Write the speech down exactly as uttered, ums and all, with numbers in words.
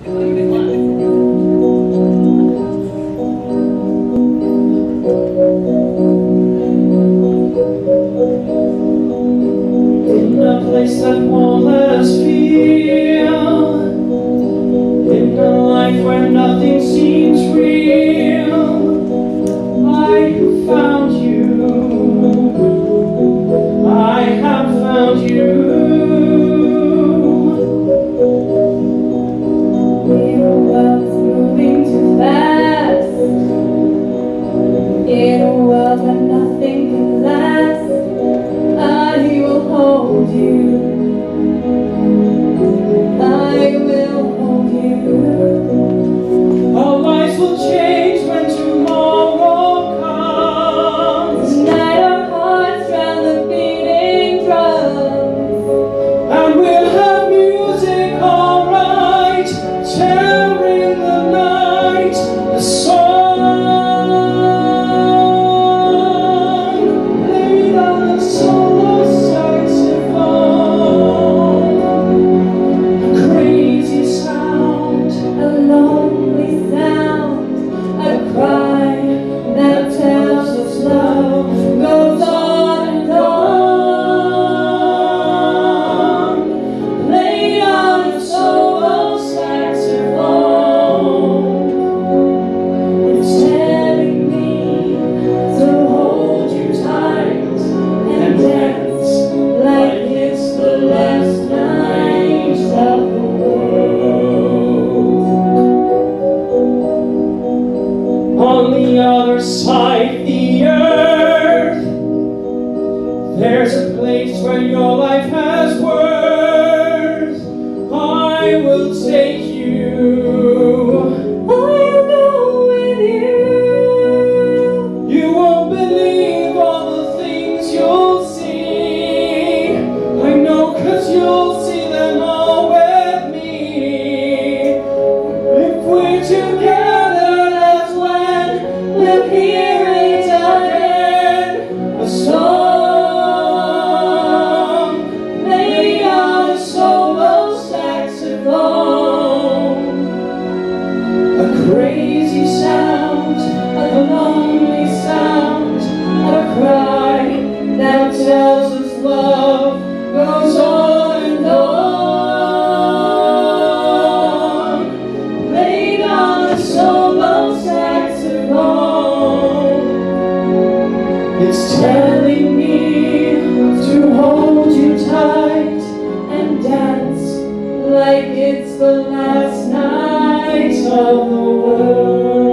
In a place that won't let us feel, in a life where nothing seems real, I have found you. I have found you. In a world that's moving too fast, in a world where nothing can last, I will hold you. I will hold you. Our lives will change when tomorrow comes. Tonight our hearts drown the beating drums, And we'll have music alright, tearing the night, the song played on a solo saxophone. A crazy sound, a lonely sound, a cry that tells us love goes on and on, played on a solo saxophone. It's telling me to hold you tight and dance like it's the last night of the world. on the other side of the earth, there's a place where your life has worth. I will take you. I'll go with you. You won't believe all the things you'll see. I know, 'cause you'll see them all with me. If we're together, that's when We'll hear it again, a song played on a solo saxophone. a crazy sound, A lonely sound, a cry that tells us love goes on and on, played on a solo saxophone. it's telling me To hold you tight and dance like it's the last night of the world.